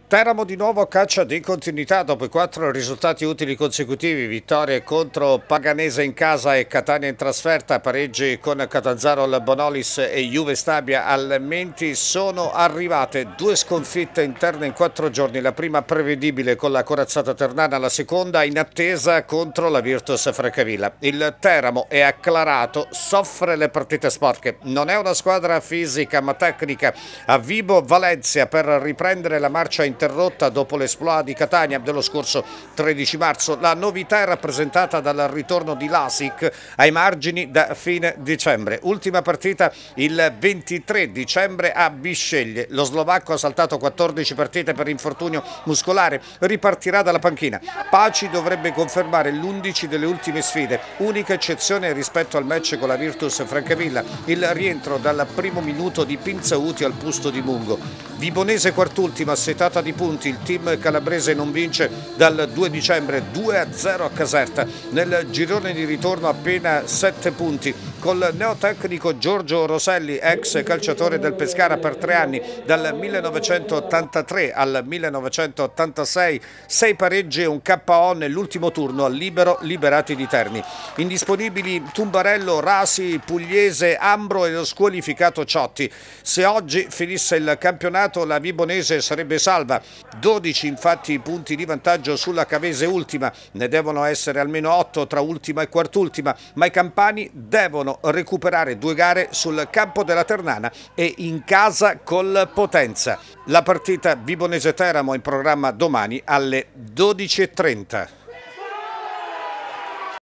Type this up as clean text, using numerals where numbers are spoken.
Teramo di nuovo a caccia di continuità dopo i 4 risultati utili consecutivi, vittorie contro Paganese in casa e Catania in trasferta, pareggi con Catanzaro al Bonolis e Juve Stabia al Menti. Sono arrivate 2 sconfitte interne in 4 giorni, la prima prevedibile con la corazzata ternana, la seconda in attesa contro la Virtus Francavilla. Il Teramo è acclarato, soffre le partite sporche, non è una squadra fisica ma tecnica. A Vibo Valencia per riprendere la marcia interrotta dopo l'esploit di Catania dello scorso 13 marzo. La novità è rappresentata dal ritorno di Lasic ai margini da fine dicembre. Ultima partita il 23 dicembre a Bisceglie. Lo slovacco ha saltato 14 partite per infortunio muscolare, ripartirà dalla panchina. Paci dovrebbe confermare l'11 delle ultime sfide, unica eccezione rispetto al match con la Virtus Francavilla, il rientro dal primo minuto di Pinzauti al posto di Mungo. Vibonese quart'ultima, assetata di punti, il team calabrese non vince dal 2 dicembre, 2-0 a Caserta. Nel girone di ritorno appena 7 punti, col neotecnico Giorgio Roselli, ex calciatore del Pescara per 3 anni, dal 1983 al 1986, 6 pareggi e un KO nell'ultimo turno al libero, liberati di Terni. Indisponibili Tumbarello, Rasi, Pugliese, Ambro e lo squalificato Ciotti. Se oggi finisse il campionato la Vibonese sarebbe salva, 12 infatti i punti di vantaggio sulla Cavese ultima, ne devono essere almeno 8 tra ultima e quart'ultima, ma i campani devono recuperare 2 gare sul campo della Ternana e in casa col Potenza. La partita Vibonese-Teramo in programma domani alle 12:30.